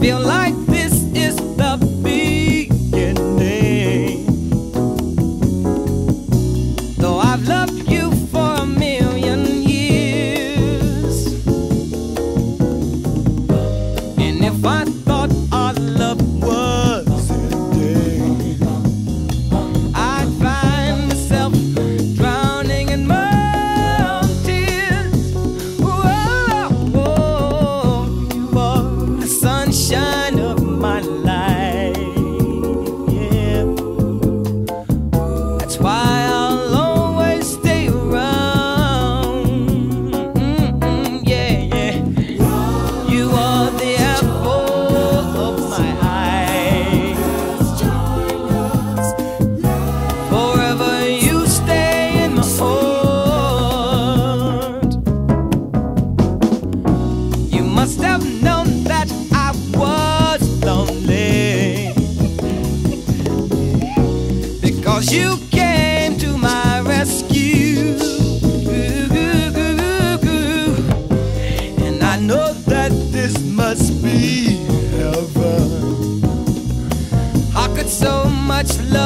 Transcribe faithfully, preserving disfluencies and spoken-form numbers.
feel like this is the beginning. Though I've loved you for a million years, and if I thought our love was ending, I'd find myself drowning in my own tears. Whoa, whoa, you are the sunshine of my life, yeah. That's why I'll always stay around, mm-mm, yeah, yeah. You are the apple of my eye. Forever you stay in my heart. You must have known that I was lonely, because you came to my rescue. And I know that this must be heaven. How could so much love